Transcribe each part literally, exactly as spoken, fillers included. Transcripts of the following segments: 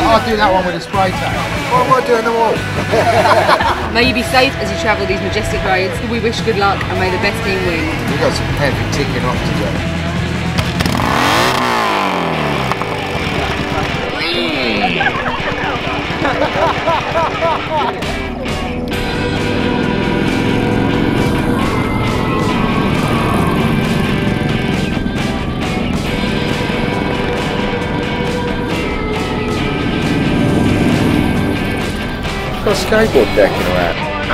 I'll do that one with a spray tan. What am I doing the wall? May you be safe as you travel these majestic roads. We wish good luck and may the best team win. We've got some heavy ticking off to do. Got a skateboard decking around.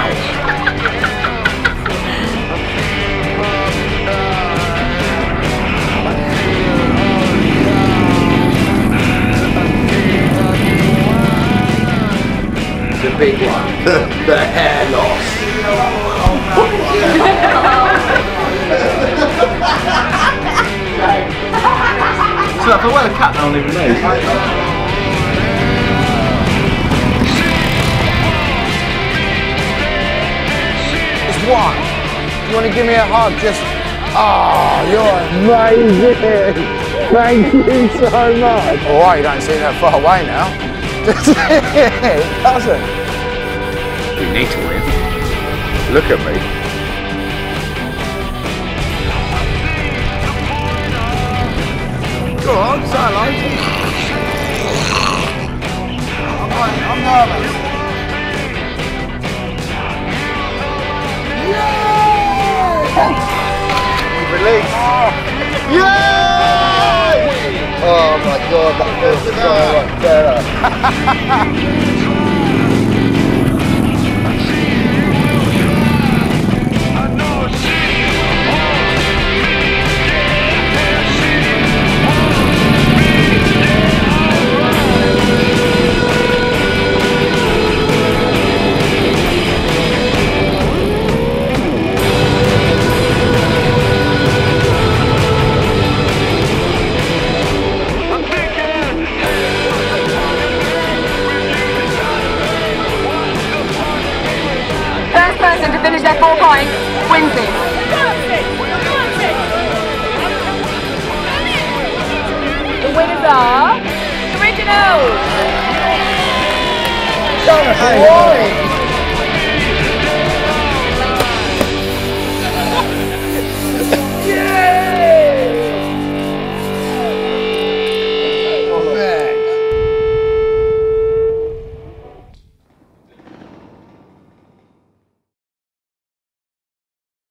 The big one. The hair loss. So if I wear a cap, I don't even know. One. You want to give me a hug? Just, oh, you're amazing. Thank you so much. All right, you don't seem that far away now. Does it? Doesn't. We need to win. Look at me. Go on, say hello to me. I'm, I'm nervous. Release. Oh. Yay! Oh my god, that feels so much better. Person to finish their four points wins it. The winners are Original. Hey.